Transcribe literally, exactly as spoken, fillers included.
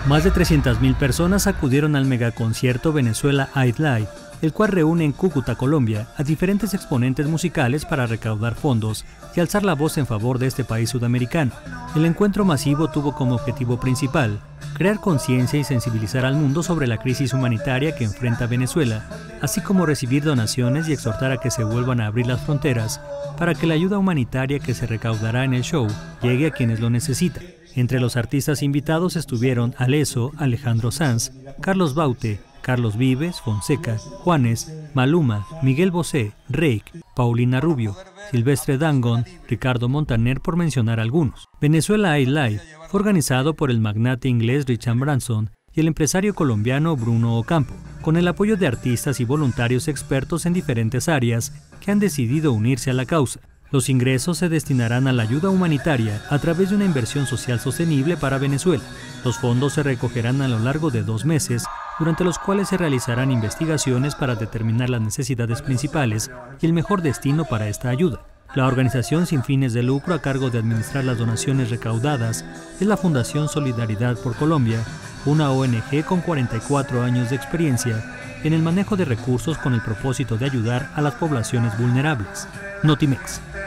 Más de trescientas mil personas acudieron al megaconcierto Venezuela I'd Live, el cual reúne en Cúcuta, Colombia, a diferentes exponentes musicales para recaudar fondos y alzar la voz en favor de este país sudamericano. El encuentro masivo tuvo como objetivo principal crear conciencia y sensibilizar al mundo sobre la crisis humanitaria que enfrenta Venezuela, así como recibir donaciones y exhortar a que se vuelvan a abrir las fronteras para que la ayuda humanitaria que se recaudará en el show llegue a quienes lo necesitan. Entre los artistas invitados estuvieron Alesso, Alejandro Sanz, Carlos Baute, Carlos Vives, Fonseca, Juanes, Maluma, Miguel Bosé, Reik, Paulina Rubio, Silvestre Dangond, Ricardo Montaner, por mencionar algunos. Venezuela I'd Live fue organizado por el magnate inglés Richard Branson y el empresario colombiano Bruno Ocampo, con el apoyo de artistas y voluntarios expertos en diferentes áreas que han decidido unirse a la causa. Los ingresos se destinarán a la ayuda humanitaria a través de una inversión social sostenible para Venezuela. Los fondos se recogerán a lo largo de dos meses, durante los cuales se realizarán investigaciones para determinar las necesidades principales y el mejor destino para esta ayuda. La organización sin fines de lucro a cargo de administrar las donaciones recaudadas es la Fundación Solidaridad por Colombia, una O N G con cuarenta y cuatro años de experiencia en el manejo de recursos con el propósito de ayudar a las poblaciones vulnerables. Notimex.